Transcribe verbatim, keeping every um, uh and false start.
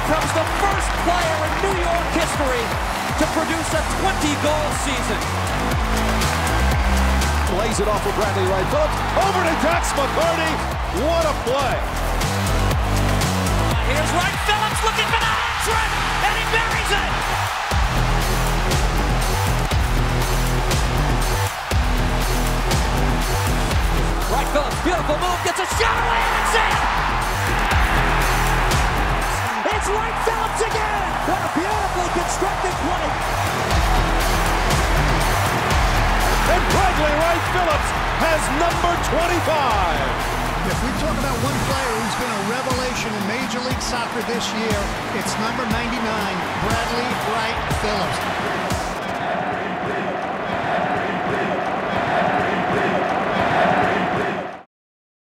becomes the first player in New York history to produce a twenty-goal season. Lays it off for Bradley Wright-Phillips. Over to Dax McCarty. What a play. Here's Wright-Phillips looking for the hat-trick, and he buries it. Wright-Phillips, beautiful move, gets a shot away, and it's in. It's Wright-Phillips again. What a beautifully constructed play. And Bradley Wright-Phillips has number twenty-five. If we talk about one player who's been a revelation in Major League Soccer this year, it's number ninety-nine, Bradley Wright-Phillips.